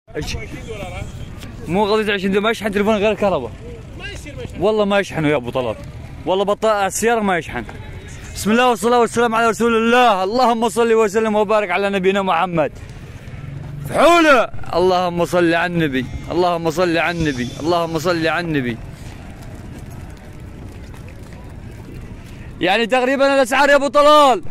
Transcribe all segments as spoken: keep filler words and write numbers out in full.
مو قضية عشرين دولار، ما يشحن تليفون غير كهرباء. ما يصير ما يشحن. والله ما يشحنوا يا ابو طلال، والله بطاء السيارة ما يشحن. بسم الله والصلاة والسلام على رسول الله، اللهم صل وسلم وبارك على نبينا محمد. فحولة، اللهم صل على النبي، اللهم صل على النبي، اللهم صل على النبي. يعني تقريبا الاسعار يا ابو طلال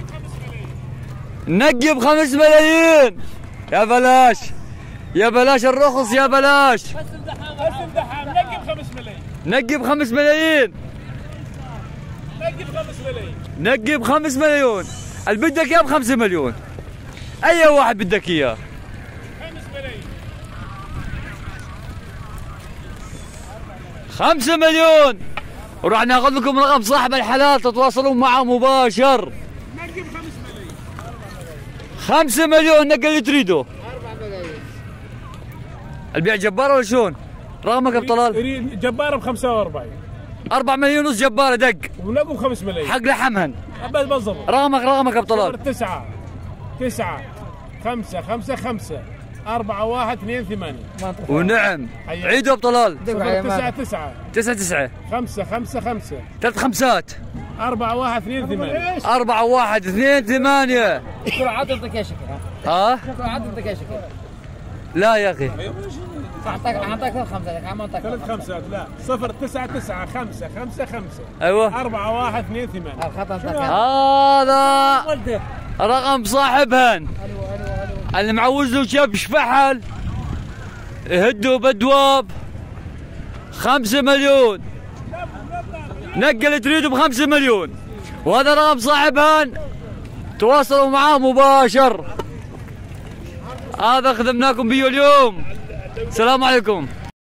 نقي بخمس ملايين. يا بلاش يا بلاش الرخص، يا بلاش. بس امدحام بس امدحام نقي بخمس ملايين. نقي بخمس ملايين. نقي بخمس ملايين. نقي بخمس مليون. اللي بدك اياه بخمسة مليون. اي واحد بدك اياه. خمس ملايين. خمسة مليون. وراح ناخذ لكم رقم صاحب الحلال تتواصلون معه مباشر. نقي بخمس ملايين. خمسة مليون نقي اللي تريده. أربعة ملايين. البيع جبار ولا شلون؟ رقمك يا ابو طلال؟ جبارة ب خمسة وأربعين. أربعة مليون ونص جبارة دق. ونقوا بخمس ملايين. حق لحمهن. بس بالضبط. رقمك رقمك يا ابو طلال؟ تسعة تسعة خمسة خمسة خمسة أربعة واحد اثنين ثمانية. ونعم. عيدوا يا ابو طلال. تسعة تسعة تسعة تسعة خمسة خمسة خمسة ثلاث خمسات. أربعة واحد اثنين ثمانية. أربعة واحد اثنين ثمانية. شكرا عطتك يا شكل. ها؟ شكرا عطتك يا شكل. لا يا اخي. اعطاك اعطاك ثلاث خمسات، عم اعطاك ثلاث خمسات. لا صفر تسعة تسعة خمسة خمسة خمسة ايوه أربعة واحد اثنين ثمانية. الخط انت هذا رقم صاحبهن. الو الو الو اللي معوز له شبش فحل يهدوا بدواب. خمسة مليون. نقل اللي تريده بخمسة مليون. وهذا رقم صاحبهن، تواصلوا معاه مباشر. هذا خدمناكم بيه اليوم. السلام عليكم.